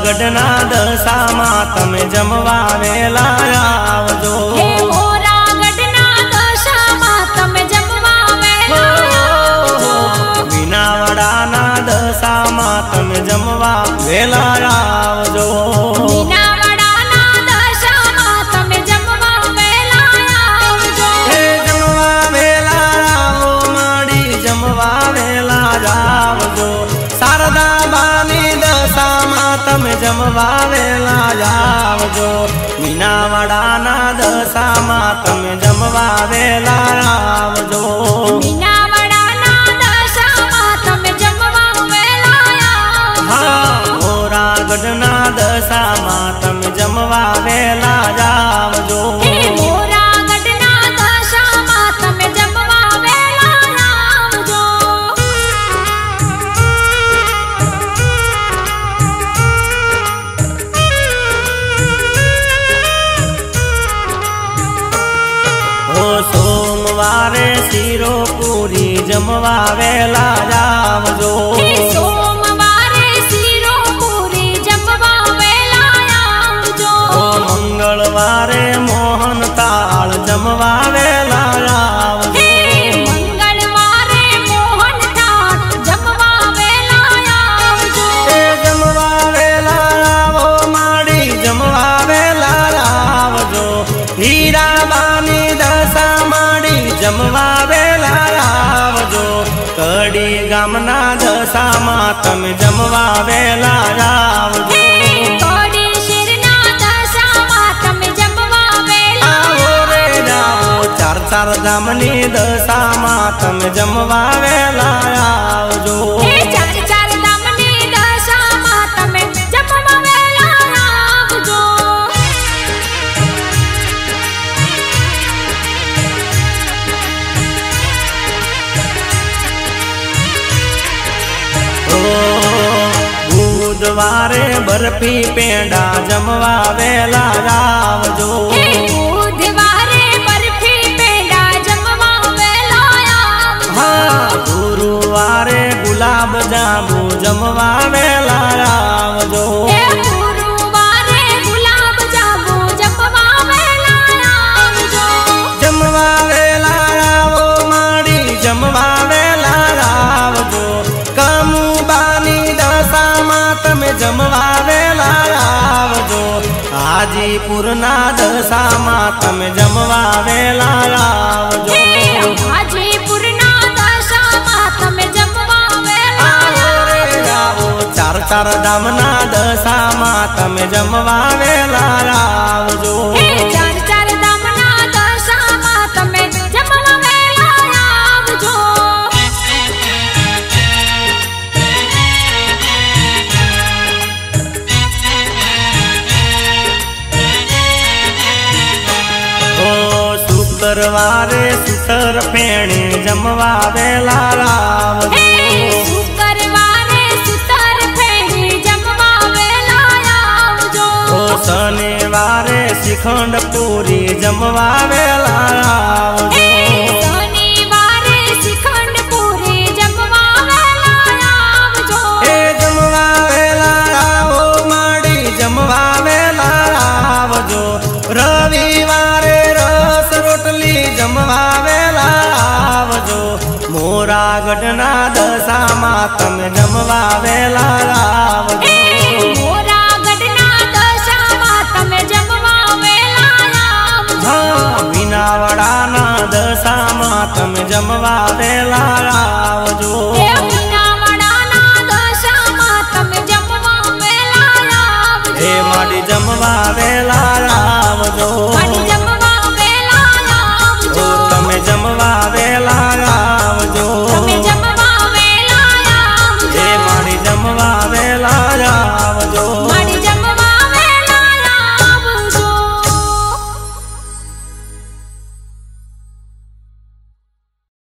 મોરાગઢના દશામાં તમે જમવા વેલા આવજો। હે મોરાગઢના દશામાં તમે જમવા વેલા આવજો। મીનાવાડાના દશામાં તમે જમવા વેલા આવજો। મીનાવાડાના દશામાં તમે જમવા વેલા આવજો। હે જમવા વેલા આવો માડી જમવા વેલા આવજો। શારદાબાની દશામાં તમે જમવા વેલા આવજો। મીનાવાડાના દશામાં તમે જમવા વેલા આવજો। મીનાવાડાના દશામાં તમે જમવા વેલા આવજો। હા મોરાગઢના દશામાં તમે જમવા વેલા આવજો। હે મોરાગઢના દશામાં તમે જમવા વેલા આવજો। હો સોમવારે શીરો પૂરી જમવા વેલા આવજો। હે સોમવારે શીરો પૂરી જમવા વેલા આવજો। હો મંગળવારે મોહન તાળ જમવા વેલા આવજો। હે મંગળવારે મોહન થાળ જમવા વેલા આવજો। એ જમવા વેલા આવો માડી જમવા વેલા આવજો। હીરાબાની દશા માડી જમવા વેલા આવજો। કડી ગામના દશામાં તમે જમવા વેલા આવજો। હે કોડી શિરના દશામાં તમે જમવા વેલા આવો રે આવો ચાર ચાર ધામની દશામાં તમે જમવા વેલા આવજો। હે ચાર ચાર ધામની દશામાં તમે જમવા વેલા આવજો। બુધવારે બરફી પેંડા જમવા વેલા આવજો। હે બુધવારે બરફી પેંડા જમવા વેલા આવજો। હા ગુરુવારે ગુલાબ જાંબુ જમવા વેલા આવજો। હે ગુરુવારે ગુલાબ જાંબુ જમવા વેલા આવજો। જમવા વેલા આવો માડી જમવા વેલા આવજો। કામુબાની દશામાં તમે જમવા વેલા આવજો। હાજીપુરના દશામાં તમે જમવા વેલા આવજો। હે હાજીપુરના દશામાં તમે જમવા વેલા આવો રે આવો ચાર ચાર ધામના દશામાં તમે જમવા વેલા આવજો। હે ચાર ચાર ધામના દશામાં તમે જમવા વેલા આવજો। ઓ શુક્રવારે સુતર ફેણી જમવા વેલા આવજો। હે શુક્રવારે સુતર ફેણી જમવા વેલા આવજો। ઓ શનિવારે શ્રીખંડ પૂરી જમવા વેલા આવજો। હે શનિવારે શ્રીખંડ પૂરી જમવા વેલા આવજો। એ જમવા વેલા આવો માડી જમવા વેલા આવજો। રવિવારે રસ રોટલી જમવા વેલા આવજો। મોરાગઢના દશામાં તમે જમવા વેલા આવજો। હે મોરાગઢના દશામાં તમે જમવા વેલા આવજો। હા મીનાવાડાના દશામાં તમે જમવા વેલા